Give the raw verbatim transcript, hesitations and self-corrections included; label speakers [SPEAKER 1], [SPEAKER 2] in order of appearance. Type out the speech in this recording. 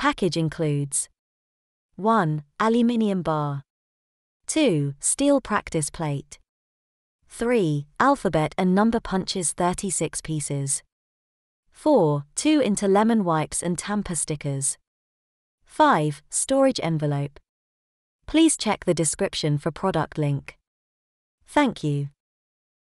[SPEAKER 1] Package includes one. Aluminium bar. two. Steel practice plate. three. Alphabet and number punches thirty-six pieces. four. two into lemon wipes and tamper stickers. five. Storage envelope. Please check the description for product link. Thank you.